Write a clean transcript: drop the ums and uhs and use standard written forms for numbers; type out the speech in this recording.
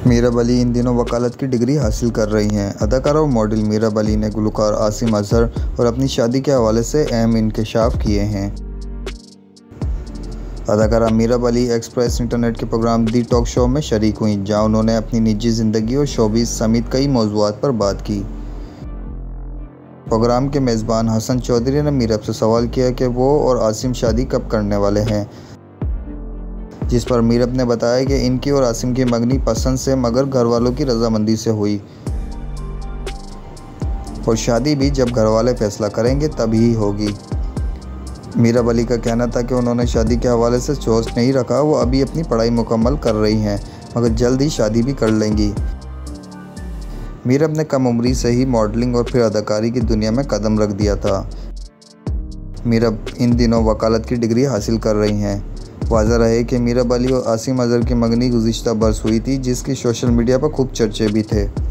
मीरब अली इन दिनों वकालत की डिग्री हासिल कर रही हैं। अदाकारा और मॉडल मीरब अली ने गुलकार आसिम अजहर और अपनी शादी के हवाले से अहम इंकशाफ किए हैं। अदाकारा मीरब अली एक्सप्रेस इंटरनेट के प्रोग्राम दी टॉक शो में शरीक हुई, जहां उन्होंने अपनी निजी ज़िंदगी और शोबिज़ समेत कई मौज़ूआत पर बात की। प्रोग्राम के मेज़बान हसन चौधरी ने मीरब से सवाल किया कि वो और आसिम शादी कब करने वाले हैं, जिस पर मीरब ने बताया कि इनकी और आसिम की मंगनी पसंद से मगर घरवालों की रजामंदी से हुई और शादी भी जब घरवाले फैसला करेंगे तभी होगी। मीरब अली का कहना था कि उन्होंने शादी के हवाले से सोच नहीं रखा, वो अभी अपनी पढ़ाई मुकम्मल कर रही हैं मगर जल्द ही शादी भी कर लेंगी। मीरब ने कम उम्री से ही मॉडलिंग और फिर अदाकारी की दुनिया में कदम रख दिया था। मीरब इन दिनों वकालत की डिग्री हासिल कर रही हैं। वाज़ह रहे कि मीरब अली और आसिम अजहर की मंगनी गुज़िश्ता बरस हुई थी, जिसकी सोशल मीडिया पर खूब चर्चे भी थे।